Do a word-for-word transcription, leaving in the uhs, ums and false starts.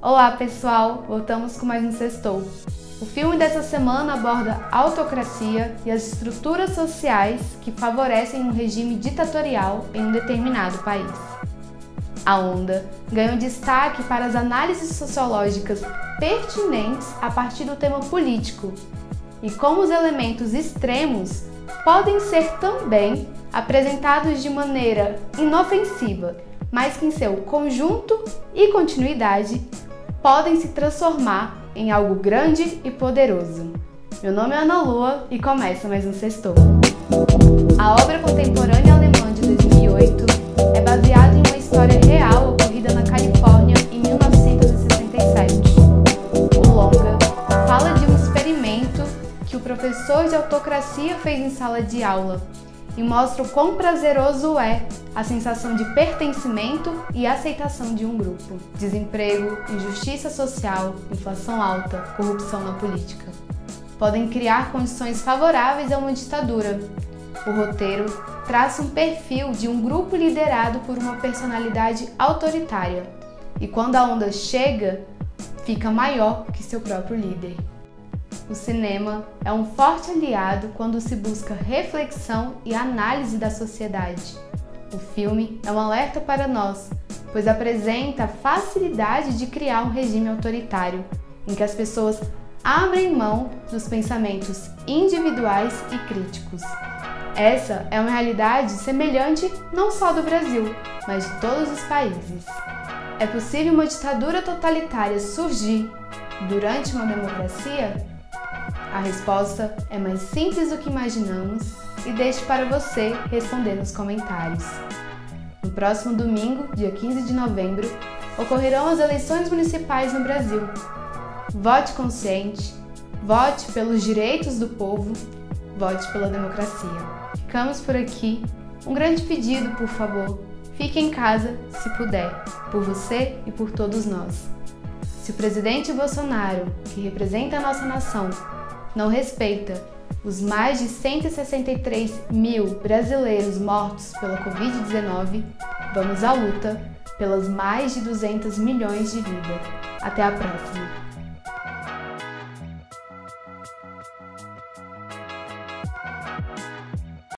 Olá pessoal, voltamos com mais um Sextou. O filme dessa semana aborda a autocracia e as estruturas sociais que favorecem um regime ditatorial em um determinado país. A Onda ganhou destaque para as análises sociológicas pertinentes a partir do tema político e como os elementos extremos podem ser também apresentados de maneira inofensiva, mas que em seu conjunto e continuidade podem se transformar em algo grande e poderoso. Meu nome é Ana Lua e começa mais um Sextou. A obra contemporânea alemã de dois mil e oito é baseada em uma história real ocorrida na Califórnia em mil novecentos e sessenta e sete. O longa fala de um experimento que o professor de autocracia fez em sala de aula e mostra o quão prazeroso é a sensação de pertencimento e aceitação de um grupo. Desemprego, injustiça social, inflação alta, corrupção na política podem criar condições favoráveis a uma ditadura. O roteiro traça um perfil de um grupo liderado por uma personalidade autoritária e quando a onda chega, fica maior que seu próprio líder. O cinema é um forte aliado quando se busca reflexão e análise da sociedade. O filme é um alerta para nós, pois apresenta a facilidade de criar um regime autoritário, em que as pessoas abrem mão dos pensamentos individuais e críticos. Essa é uma realidade semelhante não só do Brasil, mas de todos os países. É possível uma ditadura totalitária surgir durante uma democracia? A resposta é mais simples do que imaginamos e deixo para você responder nos comentários. No próximo domingo, dia quinze de novembro, ocorrerão as eleições municipais no Brasil. Vote consciente, vote pelos direitos do povo, vote pela democracia. Ficamos por aqui. Um grande pedido, por favor, fique em casa se puder, por você e por todos nós. Se o presidente Bolsonaro, que representa a nossa nação, não respeita os mais de cento e sessenta e três mil brasileiros mortos pela covid dezenove, vamos à luta pelas mais de duzentos milhões de vidas. Até a próxima!